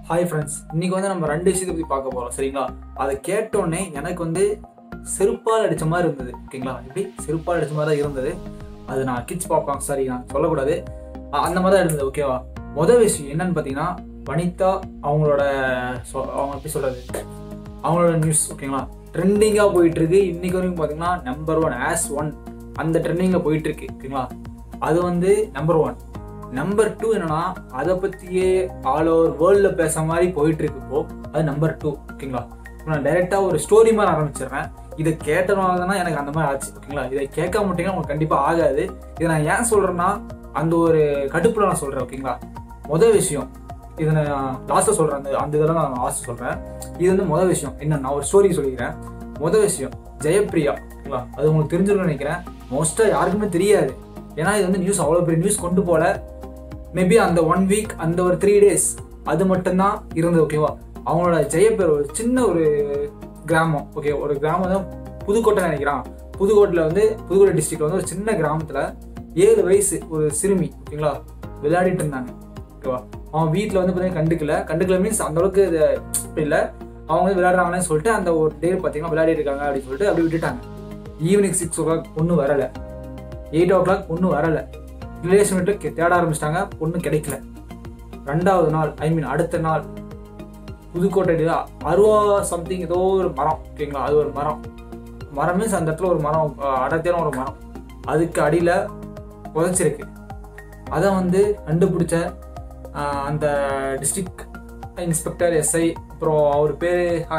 Hi friends, இன்னைக்கு வந்து நம்ம ரெண்டு விஷயத்தை பற்றி பார்க்க போகிறோம். சரிங்களா? அதை கேட்டோடனே எனக்கு வந்து செருப்பால் அடித்த மாதிரி இருந்தது. ஓகேங்களா? இப்படி செருப்பால் அடித்த மாதிரி தான் இருந்தது. அது நான் கிட்ஸ் பார்ப்பாங்க, சாரி நான் சொல்லக்கூடாது, அந்த மாதிரி தான் இருந்தது. ஓகேவா? மொதல் விஷயம் என்னன்னு பார்த்தீங்கன்னா, வனிதா அவங்களோட அவங்க எப்படி சொல்கிறது, அவங்களோட நியூஸ் ஓகேங்களா ட்ரெண்டிங்காக போயிட்டுருக்கு. இன்றைக்கி வரைக்கும் பார்த்தீங்கன்னா நம்பர் 1 ஆஸ் 1 அந்த ட்ரெண்டிங்கில் போயிட்டுருக்கு. ஓகேங்களா? அது வந்து நம்பர் 1. நம்பர் 2 என்னன்னா, அதை பற்றியே ஆல் ஓவர் வேர்ல்டில் பேச மாதிரி போயிட்டு இருக்கு. இப்போ அது நம்பர் 2. ஓகேங்களா? நான் டைரெக்டாக ஒரு ஸ்டோரி மாதிரி ஆரம்பிச்சிடுறேன். இதை கேட்டனால தானே எனக்கு அந்த மாதிரி ஆச்சு. ஓகேங்களா? இதை கேட்க மாட்டீங்கன்னா உங்களுக்கு கண்டிப்பாக ஆகாது. இதை நான் ஏன் சொல்கிறேன்னா, அந்த ஒரு கடுப்பில் நான் சொல்கிறேன். ஓகேங்களா? மொதல் விஷயம் இதை நான் லாஸ்ட்டில் சொல்கிறேன். அந்த இதெல்லாம் நான் லாஸ்ட்டு சொல்கிறேன். இது வந்து மொதல் விஷயம் என்ன, நான் ஒரு ஸ்டோரி சொல்லிக்கிறேன். மொதல் விஷயம் ஜெயப்பிரியா. ஓகேங்களா? அது உங்களுக்கு தெரிஞ்சிருக்குன்னு நினைக்கிறேன். மோஸ்ட்டாக யாருக்குமே தெரியாது. ஏன்னா இது வந்து நியூஸ் அவ்வளோ பெரிய நியூஸ் கொண்டு போல. மேபி அந்த 1 வீக் அந்த ஒரு 3 டேஸ் அது மட்டும்தான் இருந்தது. ஓகேவா? அவங்களோட ஜெயப்பேர் ஒரு சின்ன ஒரு கிராமம். ஓகே, ஒரு கிராமம் தான் புதுக்கோட்டை நினைக்கிறான். புதுக்கோட்டையில் வந்து புதுக்கோட்டை டிஸ்ட்ரிக்ட்ல வந்து ஒரு சின்ன கிராமத்தில் 7 வயசு ஒரு சிறுமி ஓகேங்களா விளையாடிட்டு இருந்தாங்க. ஓகேவா? அவன் வீட்டில் வந்து பார்த்தீங்கன்னா கண்டுக்கல மீன்ஸ் அந்த அளவுக்கு இது இல்லை. அவங்க வந்து விளையாடுறாங்கன்னு சொல்லிட்டு அந்த ஒரு டே பார்த்தீங்கன்னா விளையாடிட்டு இருக்காங்க அப்படின்னு சொல்லிட்டு அப்படி விட்டுட்டாங்க. ஈவினிங் 6 o'clock பொண்ணு வரலை, 8 o'clock பொண்ணு வரலை. ரிலேஷன் விட்டு தேட ஆரம்பிச்சிட்டாங்க, பொண்ணு கிடைக்கல. 2வது நாள் அடுத்த நாள் புதுக்கோட்டையில் 60 சம்திங் ஏதோ ஒரு மரம். ஓகேங்களா? அது ஒரு மரம் மீன்ஸ் அந்த இடத்துல ஒரு மரம், அடர்த்தியான ஒரு மரம், அதுக்கு அடியில் புதைச்சிருக்கு. அதை வந்து கண்டுபிடிச்ச அந்த டிஸ்ட்ரிக்ட் இன்ஸ்பெக்டர் எஸ்ஐ, அப்புறம் அவர் பேர்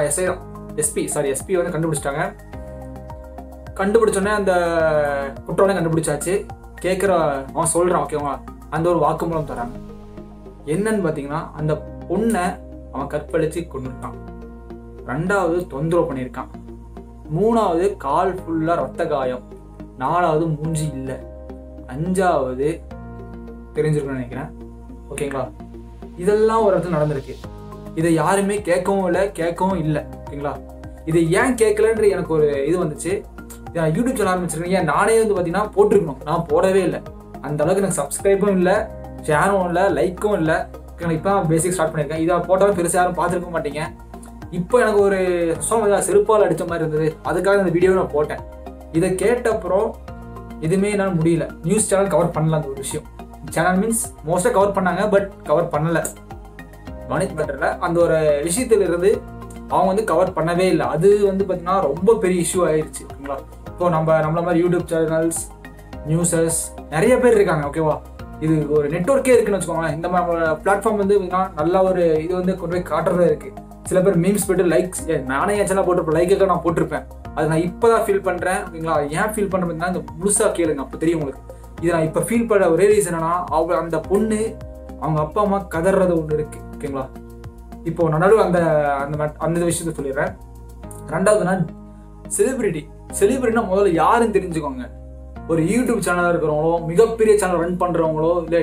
எஸ்பி வந்து கண்டுபிடிச்சிட்டாங்க. கண்டுபிடிச்சோடனே அந்த குற்றவாளியை கண்டுபிடிச்சாச்சு. கேட்குற அவன் சொல்கிறான். ஓகேவா? அந்த ஒரு வாக்குமூலம் தராங்க. என்னன்னு பார்த்தீங்கன்னா, அந்த பொண்ணை அவன் கற்பழித்து கொண்டுட்டான். 2வது தொந்தரவு பண்ணியிருக்கான். 3வது கால் ஃபுல்லாக ரத்த காயம். 4வது மூஞ்சி இல்லை. 5வது தெரிஞ்சிருக்குன்னு நினைக்கிறேன். ஓகேங்களா? இதெல்லாம் ஒரு இடத்துல நடந்திருக்கு. இதை யாருமே கேட்கவும் இல்லை. ஓகேங்களா? இதை ஏன் கேட்கலன்ற எனக்கு ஒரு இது வந்துச்சு. நான் யூடியூப் சேனல் ஆரம்பிச்சிருக்கேன். நானே வந்து பார்த்தீங்கன்னா போட்டிருக்கணும், நான் போடவே இல்லை. அந்த அளவுக்கு எனக்கு சப்ஸ்கிரைபும் இல்லை, ஷேரும் இல்லை, லைக்கும் இல்லை. இப்போ நான் பேசிக் ஸ்டார்ட் பண்ணியிருக்கேன். இதை போட்டாலும் பெருசாக யாரும் பார்த்துருக்க மாட்டீங்க. இப்போ எனக்கு ஒரு செருப்பால் அடித்த மாதிரி இருந்தது. அதுக்காக இந்த வீடியோவை நான் போட்டேன். இதை கேட்டப்புறம் எதுவுமே என்னால் முடியல. நியூஸ் சேனல் கவர் பண்ணல. அந்த ஒரு விஷயம் சேனல் மீன்ஸ் மோஸ்ட்டாக கவர் பண்ணாங்க, பட் கவர் பண்ணலை. மனித் மேட்டரில் அந்த ஒரு விஷயத்திலிருந்து அவங்க வந்து கவர் பண்ணவே இல்லை. அது வந்து பார்த்தீங்கன்னா ரொம்ப பெரிய இஷ்யூ ஆயிடுச்சு. ஓகேங்களா? இப்போ நம்மள மாதிரி யூடியூப் சேனல்ஸ், நியூஸஸ் நிறைய பேர் இருக்காங்க. ஓகேவா? இது ஒரு நெட்வொர்க்கே இருக்குன்னு வச்சுக்கோங்களேன். இந்த மாதிரி பிளாட்ஃபார்ம் வந்து நல்லா ஒரு இது வந்து கொண்டு போய் காட்டுறதா இருக்கு. சில பேர் மீம்ஸ் போய்ட்டு லைக்ஸ், நானே என் சேனல் போட்டிருப்பேன், லைக்கு நான் போட்டிருப்பேன். அது நான் இப்போ தான் ஃபீல் பண்ணுறேன். ஓகேங்களா? ஏன் ஃபீல் பண்ணுறேன் பார்த்தீங்கன்னா, இந்த முழுசாக கேளுங்க, அப்போ தெரியும் உங்களுக்கு. இது நான் இப்போ ஃபீல் பண்ண ஒரே ரீசன் என்னன்னா, அந்த பொண்ணு அவங்க அப்பா அம்மா கதறது ஒன்று இருக்கு. ஓகேங்களா? இப்போ நடுவு அந்த விஷயத்த சொல்லிடுறேன். 2வது நான் செலிபிரிட்டினா முதல்ல யாருன்னு தெரிஞ்சுக்கோங்க. ஒரு யூடியூப் சேனலாக இருக்கிறவங்களோ, மிகப்பெரிய சேனல் ரன் பண்ணுறவங்களோ, இல்லை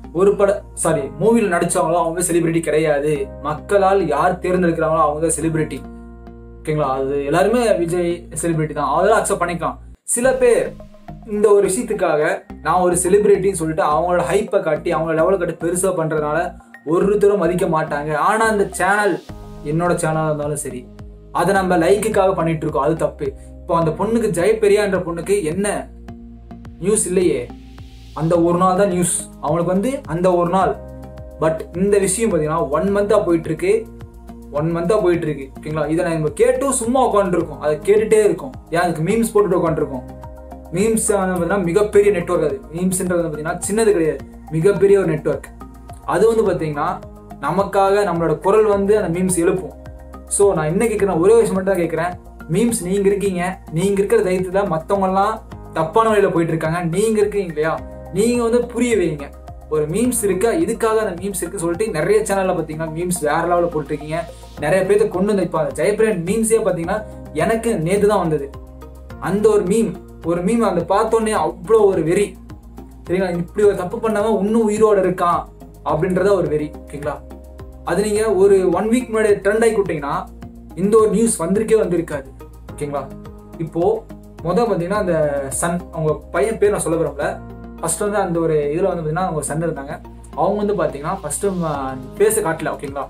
மூவியில் நடித்தவங்களோ அவங்க செலிபிரிட்டி கிடையாது. மக்களால் யார் தேர்ந்தெடுக்கிறாங்களோ அவங்க தான் செலிபிரிட்டி. ஓகேங்களா? அது எல்லாருமே விஜய் செலிபிரிட்டி தான், அதெல்லாம் அக்செப்ட் பண்ணிக்கலாம். சில பேர் இந்த ஒரு விஷயத்துக்காக நான் ஒரு செலிபிரிட்டின்னு சொல்லிட்டு அவங்களோட ஹைப்பை காட்டி அவங்களோட லெவலை காட்டி பெருசாக பண்ணுறதுனால ஒருத்தரும் மதிக்க மாட்டாங்க. ஆனால் அந்த சேனல் என்னோட சேனலாக இருந்தாலும் சரி, அதை நம்ம லைக்குக்காக பண்ணிட்டு இருக்கோம், அது தப்பு. இப்போ அந்த பொண்ணுக்கு ஜெயப்பிரியான்ற பொண்ணுக்கு என்ன நியூஸ் இல்லையே, அந்த ஒரு நாள் தான் நியூஸ் அவங்களுக்கு வந்து, அந்த ஒரு நாள். பட் இந்த விஷயம் பார்த்தீங்கன்னா 1 month போயிட்டு இருக்கு. ஓகேங்களா? இதை நம்ம கேட்டும் சும்மா உட்காந்துருக்கோம், அதை கேட்டுட்டே இருக்கோம். ஏன் அதுக்கு மீம்ஸ் போட்டுட்டு உட்காந்துருக்கோம். மீம்ஸ் பார்த்தீங்கன்னா மிகப்பெரிய நெட்வொர்க். அது மீம்ஸ்ன்றது பார்த்தீங்கன்னா சின்னது கிடையாது, மிகப்பெரிய ஒரு நெட்வொர்க். அது வந்து பார்த்தீங்கன்னா நமக்காக நம்மளோட குரல் வந்து அந்த மீம்ஸ் எழுப்பும். ஸோ நான் என்ன கேட்குறேன், ஒரே விஷயம் மட்டும் தான் கேட்குறேன். மீம்ஸ் நீங்கள் இருக்கிற தைரியத்தில் மற்றவங்கலாம் தப்பான வழியில் போயிட்டு இருக்காங்க. நீங்கள் இருக்கீங்க இல்லையா, நீங்கள் வந்து புரிய வைங்க. ஒரு மீம்ஸ் இருக்கா, இதுக்காக அந்த மீம்ஸ் இருக்கு சொல்லிட்டு நிறைய சேனலில் பார்த்தீங்கன்னா மீம்ஸ் வேற லெவலில் போட்டிருக்கீங்க. நிறைய பேர்த்த கொண்டு வந்து இப்போ ஜெயப்பிரியன் மீம்ஸே பார்த்தீங்கன்னா எனக்கு நேற்று தான் வந்தது. அந்த ஒரு மீம் அந்த பார்த்தோன்னே அவ்வளோ ஒரு வெறி. சரிங்களா? இப்படி ஒரு தப்பு பண்ணாமல் இன்னும் உயிரோடு இருக்கான் அப்படின்றத ஒரு வெறி. ஓகேங்களா? அது நீங்கள் ஒரு 1 வீக் முன்னாடி ட்ரெண்ட் ஆகி கொடுத்தீங்கன்னா இந்த ஒரு நியூஸ் வந்திருக்காது. ஓகேங்களா? இப்போது பார்த்தீங்கன்னா அந்த சன், அவங்க பையன் பேர் நான் சொல்ல விரும்பல. ஃபர்ஸ்ட் வந்து அந்த ஒரு இதில் வந்து பார்த்தீங்கன்னா அவங்க சன் இருந்தாங்க. அவங்க வந்து பார்த்தீங்கன்னா ஃபர்ஸ்ட்டு பேச காட்டல. ஓகேங்களா?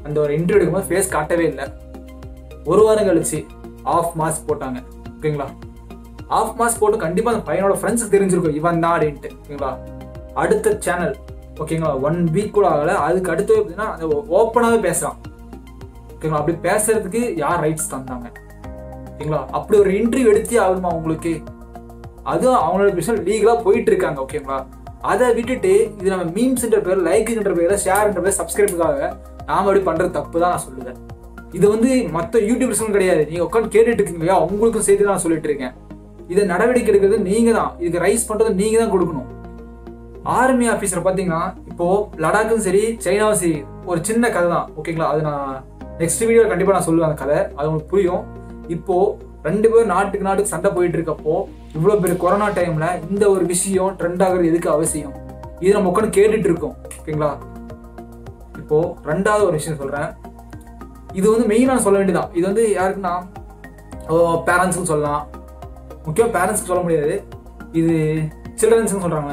அந்த ஒரு இன்டர்வியூ எடுக்கும்போது ஃபேஸ் காட்டவே இல்லை. ஒரு வாரம் கழிச்சு ஆஃப் மாஸ்க் போட்டாங்க. ஓகேங்களா, ஆஃப் மாஸ்க் போட்டு கண்டிப்பா அந்த பையனோட ஃப்ரெண்ட்ஸுக்கு தெரிஞ்சிருக்கும் இவன் தான் அப்படின்ட்டு. ஓகேங்களா, அடுத்த சேனல் ஓகேங்களா 1 வீக் கூட ஆகல, அதுக்கு அடுத்து பார்த்தீங்கன்னா அந்த ஓப்பனாகவே பேசுறான். ஓகேங்களா, அப்படி பேசுறதுக்கு யார் ரைட்ஸ் தந்தாங்க? ஓகேங்களா, அப்படி ஒரு இன்டர்வியூ எடுத்தே ஆகுமா உங்களுக்கு? அதுவும் அவங்களோட விஷயம் லீகலா போயிட்டு இருக்காங்க. ஓகேங்களா, அதை விட்டுட்டு இது நம்ம மீம்ஸ்ன்ற பேர், லைக்குன்ற பேர், ஷேர்ன்ற பேர், சப்ஸ்கிரைபுக்காக நாம அப்படி பண்றது தப்பு தான் நான் சொல்லுவேன். இது வந்து மற்ற யூடியூபர்ஸும் கிடையாது, நீங்க உட்காந்து கேட்டுட்டு இருக்கீங்க இல்லையா, உங்களுக்கும் சேர்த்து நான் சொல்லிட்டு இருக்கேன். இதை நடவடிக்கை எடுக்கிறது நீங்க தான், இதுக்கு ரைஸ் பண்றது நீங்க தான் கொடுக்கணும். ஆர்மி ஆபீசர் பாத்தீங்கன்னா இப்போ லடாக்கும் சரி சைனாவும் சரி ஒரு சின்ன கதை தான். ஓகேங்களா, அது நான் நெக்ஸ்ட் வீடியோ கண்டிப்பா நான் சொல்லுவேன் அந்த கதை, அது உங்களுக்கு புரியும். இப்போ 2 பேரும் நாட்டுக்கு சண்டை போயிட்டு இருக்கப்போ இவ்வளவு பெரிய கொரோனா டைம்ல இந்த ஒரு விஷயம் ட்ரெண்ட் ஆகுறது எதுக்கு அவசியம்? இது நம்ம உட்காந்து கேட்டுட்டு இருக்கோம். ஓகேங்களா, இப்போ 2வது ஒரு விஷயம் சொல்றேன். இது வந்து மெயினா சொல்ல வேண்டியதான். இது வந்து யாருக்குன்னா பேரண்ட்ஸுக்கு சொல்லலாம், முக்கியமா பேரண்ட்ஸ்க்கு சொல்ல முடியாது, இது சில்ட்ரன்ஸுக்கு சொல்றாங்க.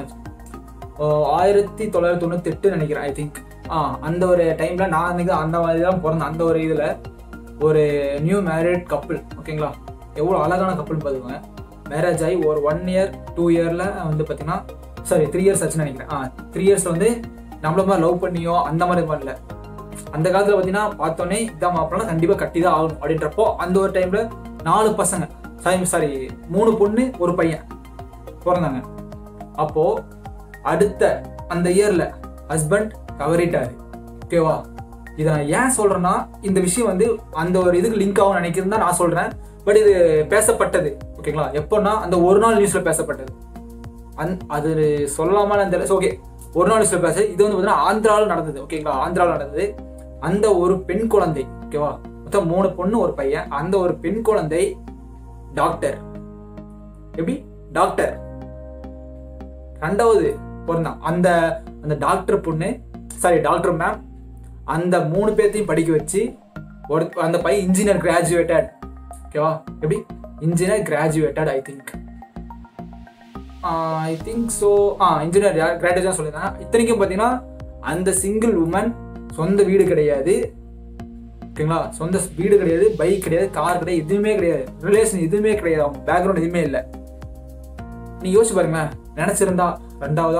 1998 நினைக்கிறேன், ஐ திங்க். அந்த ஒரு டைம்ல நான் அன்னைக்கு அந்த மாதிரி தான் பிறந்தேன். அந்த ஒரு இதுல ஒரு நியூ மேரிட் கப்புள். ஓகேங்களா, எவ்வளோ அழகான கப்புள் பார்த்துக்கோங்க. மேரேஜ் ஆகி ஒரு 1 இயர் 2 இயர்ல வந்து பார்த்தீங்கன்னா, சாரி 3 இயர்ஸ் ஆச்சுன்னு நினைக்கிறேன். 3 இயர்ஸ்ல வந்து நம்மள மாதிரி லவ் பண்ணியோ அந்த மாதிரி பண்ணல. அந்த காலத்துல பார்த்தீங்கன்னா பார்த்தோன்னே இதான் மாப்பிள்ளனா கண்டிப்பா கட்டி தான் ஆகணும் அப்படின்றப்போ அந்த ஒரு டைம்ல 4 பசங்க, சாரி 3 பொண்ணு 1 பையன் பிறந்தாங்க. அப்போ அடுத்த அந்த இயர்ல ஹஸ்பண்ட் தவறிட்டாரு. ஓகேவா, இதை நான் ஏன் சொல்றேன்னா இந்த விஷயம் வந்து அந்த ஒரு இதுக்கு லிங்க் ஆகும் நினைக்கிறேன் தான் நான் சொல்றேன். பட் இது பேசப்பட்டது. ஓகேங்களா, எப்போன்னா அந்த ஒரு நாள் நியூஸ்ல பேசப்பட்டது. அது சொல்லாம தெரியல. ஓகே, ஒரு நாள் நியூஸ்ல பேச இது வந்து பார்த்தீங்கன்னா ஆந்திராவில் நடந்தது. ஓகேங்களா, ஆந்திராவில் நடந்தது. அந்த ஒரு பெண் குழந்தை, ஓகேவா, மொத்தம் 3 பொண்ணு 1 பையன். அந்த ஒரு பெண் குழந்தை டாக்டர். எப்படி டாக்டர்? 2வது பிறந்தான் அந்த அந்த டாக்டர் பொண்ணு, சாரி டாக்டர் மேம், அந்த 3 பேர்த்தையும் படிக்க வச்சு அந்த பையன் இன்ஜினியர் கிராஜுவேட்டட். ஓகேவா, எப்படி engineer graduated I think so engineer graduate சொல்லியிருந்தாங்க. இத்தனைக்கும் பார்த்தீங்கன்னா அந்த சிங்கிள் உமன் சொந்த வீடு கிடையாது. ஓகேங்களா, சொந்த வீடு கிடையாது, பைக் கிடையாது, கார் கிடையாது, எதுவுமே கிடையாது, ரிலேஷன் எதுவுமே கிடையாது, அவங்க பேக்ரவுண்ட் எதுவுமே இல்லை. நீ யோசிச்சு பாருங்க, நினைச்சிருந்தா 2வதா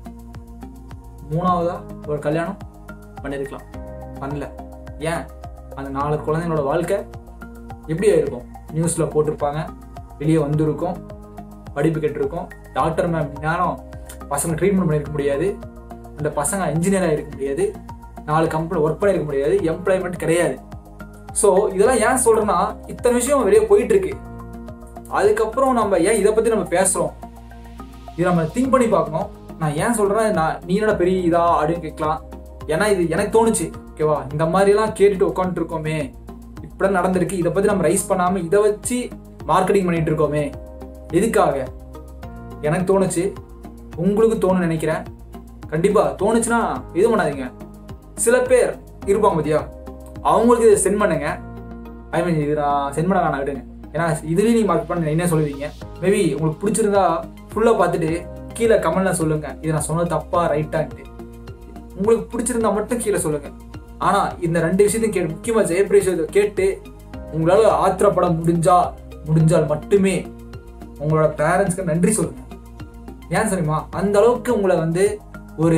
3வதா ஒரு கல்யாணம் பண்ணிருக்கலாம், பண்ணல. ஏன்? அந்த 4 குழந்தைங்களோட வாழ்க்கை எப்படி ஆயிருக்கும்? நியூஸ்ல போட்டிருப்பாங்க, வெளியே வந்திருக்கும், படிப்பு கெட்டிருக்கும். டாக்டர் மேம் நேரம் பசங்க ட்ரீட்மெண்ட் பண்ணியிருக்க முடியாது, அந்த பசங்க இன்ஜினியராக இருக்க முடியாது, 4 கம்பெனி ஒர்க் பண்ணியிருக்க முடியாது, எம்ப்ளாய்மெண்ட் கிடையாது. ஸோ இதெல்லாம் ஏன் சொல்றேன்னா இத்தனை விஷயம் வெளியே போயிட்டு இருக்கு. அதுக்கப்புறம் நம்ம ஏன் இதை பத்தி நம்ம பேசுறோம்? இதை நம்ம திங்க் பண்ணி பார்க்கணும். நான் ஏன் சொல்றேன், நீ என்னோட பெரிய இதா அப்படின்னு கேட்கலாம். ஏன்னா இது எனக்கு தோணுச்சு. ஓகேவா, இந்த மாதிரி எல்லாம் கேட்டுட்டு உட்காந்துட்டு இருக்கோமே, இப்படி நடந்திருக்கு, இதை பத்தி நம்ம ரைஸ் பண்ணாம இதை வச்சு மார்க்கெட்டிங் பண்ணிட்டு இருக்கோமே, எதுக்காக? எனக்கு தோணுச்சு, உங்களுக்கு தோணுன்னு நினைக்கிறேன். கண்டிப்பா தோணுச்சுன்னா இது பண்ணாதீங்க. சில பேர் இருப்பாங்க பத்தியா, அவங்களுக்கு இதை சென்ட் பண்ணுங்க. ஐ மீன் இது நான் சென்ட் பண்ண வேணாம் விடுங்க. ஏன்னா இதுலேயும் நீங்க மார்க் பண்ண என்ன சொல்லுவீங்க? மேபி உங்களுக்கு பிடிச்சிருந்தா ஃபுல்லா பார்த்துட்டு கீழே கமெண்ட்ல சொல்லுங்க, இது நான் சொன்னது தப்பா ரைட்டான்ட்டு. உங்களுக்கு பிடிச்சிருந்தா மட்டும் கீழே சொல்லுங்க. ஆனா இந்த 2 விஷயத்தையும் கேட்டு, முக்கியமா ஜெயபிரேஷ் கேட்டு உங்களால ஆத்திரப்பட முடிஞ்சால் மட்டுமே உங்களோட பேரண்ட்ஸ்க்கு நன்றி சொல்லுங்க. ஏன் தெரியுமா? அந்த அளவுக்கு உங்களை வந்து ஒரு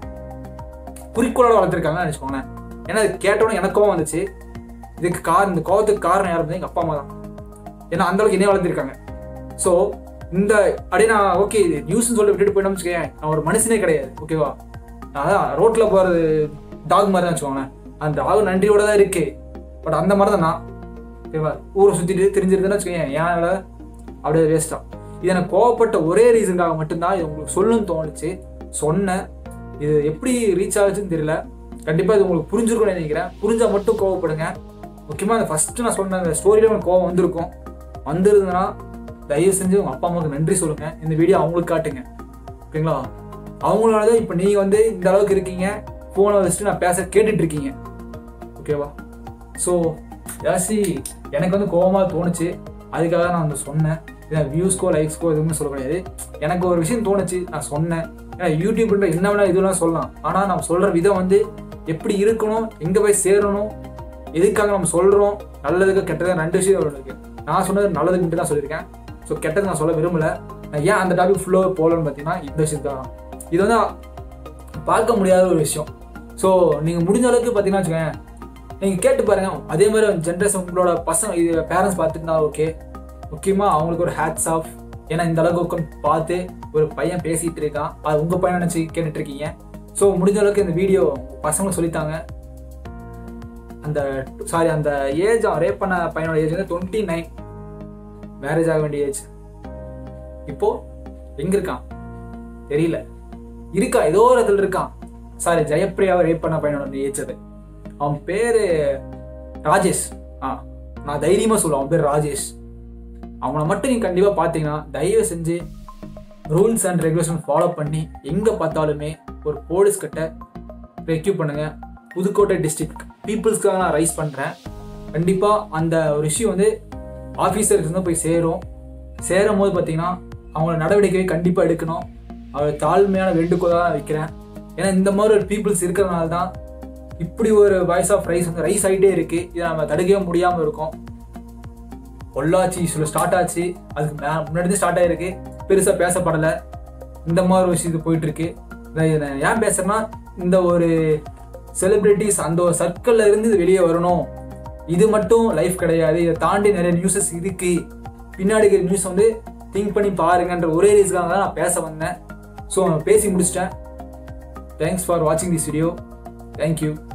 குறிக்கோளோட வளர்த்துருக்காங்கன்னு நினைச்சுக்கோங்களேன். ஏன்னா இது கேட்டோன்னே எனக்கு கோவம் வந்துச்சு. இதுக்கு இந்த கோவத்துக்கு காரணம் யாரும் எங்க அப்பா அம்மா தான். ஏன்னா அந்த அளவுக்கு என்னைய வளர்த்துருக்காங்க. ஸோ இந்த அப்படியே நான் ஓகே நியூஸ்ன்னு சொல்லி விட்டுட்டு போயிட்டோம்னு வச்சுக்கேன், நான் ஒரு மனுஷனே கிடையாது. ஓகேவா, அதான் ரோட்ல போறது டாக் மாதிரி தான் வச்சுக்கோங்களேன். அந்த டாக் நன்றியோட தான் இருக்கு. பட் அந்த மாதிரி தான் நான். ஓகேவா, ஊரை சுத்திட்டு தெரிஞ்சிருதுன்னு வச்சுக்கோங்க, ஏன் அப்படியே வேஸ்டா. இது எனக்கு கோவப்பட்ட ஒரே ரீசனுக்காக மட்டும்தான் இது உங்களுக்கு சொல்லணும்னு தோணுச்சு, சொன்னேன். இது எப்படி ரீச் ஆகுச்சுன்னு தெரியல. கண்டிப்பா இது உங்களுக்கு புரிஞ்சிருக்கும்னு நினைக்கிறேன். புரிஞ்சா மட்டும் கோவப்படுங்க. முக்கியமா அந்த ஃபர்ஸ்ட் நான் சொன்ன அந்த ஸ்டோரியில உங்களுக்கு கோவம் வந்திருந்ததுன்னா தயவு செஞ்சு உங்க அப்பா அம்மாவுக்கு நன்றி சொல்லுங்க. இந்த வீடியோ அவங்களுக்கு காட்டுங்க. ஓகேங்களா, அவங்களாலதான் இப்ப நீங்க வந்து இந்த அளவுக்கு இருக்கீங்க, போனை வச்சுட்டு நான் பேச கேட்டுட்டு இருக்கீங்க. ஓகேவா, ஸோ யாசி எனக்கு வந்து கோவமா தோணுச்சு, அதுக்காக நான் வந்து சொன்னேன். ஏன்னா வியூஸ்க்கோ லைக்ஸ்க்கோ எதுவுமே சொல்ல முடியாது. எனக்கு ஒரு விஷயம் தோணுச்சு, நான் சொன்னேன். ஏன்னா யூடியூப்ன்ற என்ன வேணா இதுலாம் சொல்லலாம். ஆனா நான் சொல்ற விதம் வந்து எப்படி இருக்கணும், எங்கே போய் சேரணும், எதுக்காக நம்ம சொல்கிறோம், நல்லதுக்கு கெட்டது 2 விஷயம் இருக்கு. நான் சொன்னது நல்லதுக்கு மட்டும் தான் சொல்லியிருக்கேன். ஸோ கெட்டது நான் சொல்ல விரும்பலை. நான் ஏன் அந்த டாபிக் ஃபுல்லாக போகலன்னு பார்த்தீங்கன்னா இந்த விஷயத்தான். இது வந்து பார்க்க முடியாத ஒரு விஷயம். ஸோ நீங்கள் முடிஞ்ச அளவுக்கு பார்த்தீங்கன்னா வச்சுக்கோங்க, நீங்கள் கேட்டு பாருங்கள். அதே மாதிரி ஜென்ரேஷன் உங்களோட பசங்க இது பேரண்ட்ஸ் பார்த்துட்டுனா ஓகே, முக்கியமாக அவங்களுக்கு ஒரு ஹேட்ஸ் ஆஃப். ஏன்னா இந்த அளவுக்கு உட்காந்து பார்த்து ஒரு பையன் பேசிகிட்டு இருக்கான், அது உங்கள் பையன் நினச்சி கேட்டுட்ருக்கீங்க. ஸோ முடிஞ்ச அளவுக்கு இந்த வீடியோ பசங்களும் சொல்லித்தாங்க. அந்த ஏஜ் ரேப் பண்ண பையனோட ஏஜ் வந்து 29, மேரேஜ் ஆக வேண்டிய ஏஜ். இப்போ எங்க இருக்கான் தெரியல, இருக்கா ஏதோ ஒரு இடத்துல இருக்கான். ஜெயப்பிரியாவை ரேப் பண்ண பையனோட ஏஜ் அது. அவன் பேரு ராஜேஷ். நான் தைரியமா சொல்லுவேன், அவன் பேர் ராஜேஷ். அவனை மட்டும் நீங்க கண்டிப்பா பாத்தீங்கன்னா தயவு செஞ்சு ரூல்ஸ் அண்ட் ரெகுலேஷன் ஃபாலோ பண்ணி எங்க பார்த்தாலுமே ஒரு போலீஸ் கிட்ட ரெக்யூ பண்ணுங்க. புதுக்கோட்டை டிஸ்ட்ரிக்ட் பீப்புள்ஸ்க்காக நான் ரைஸ் பண்றேன். கண்டிப்பா அந்த ஒரு இஷ்யூ வந்து ஆஃபீஸருக்கு தான் போய் சேரும் போது பார்த்தீங்கன்னா அவங்களோட நடவடிக்கையை கண்டிப்பாக எடுக்கணும். அவர் தாழ்மையான வேண்டுகோளாக நான் வைக்கிறேன். ஏன்னா இந்த மாதிரி ஒரு பீப்புள்ஸ் இருக்கிறதுனால தான் இப்படி ஒரு வாய்ஸ் ஆஃப் ரைஸ் வந்து ரைஸ் ஆகிட்டே இருக்கு. இதை நம்ம தடுக்கவே முடியாமல் இருக்கோம். பொள்ளாச்சி இஷ்யூல ஸ்டார்ட் ஆச்சு, அதுக்கு முன்னாடி ஸ்டார்ட் ஆகிருக்கு, பெருசாக பேசப்படலை. இந்த மாதிரி ஒரு விஷயம் போயிட்டு இருக்கு. ஏன் பேசுறேன்னா, இந்த ஒரு செலிபிரிட்டிஸ் அந்த ஒரு சர்க்கிள்ல இருந்து இது வெளியே வரணும். இது மட்டும் லைஃப் கிடையாது, இதை தாண்டி நிறைய நியூஸஸ் இருக்கு. பின்னாடி இருக்கிற நியூஸ் வந்து திங்க் பண்ணி பாருங்கன்ற ஒரே ரீசனுக்காக தான் நான் பேச வந்தேன். ஸோ பேசி முடிச்சிட்டேன். தேங்க்ஸ் ஃபார் வாட்சிங் திஸ் வீடியோ. தேங்க்யூ.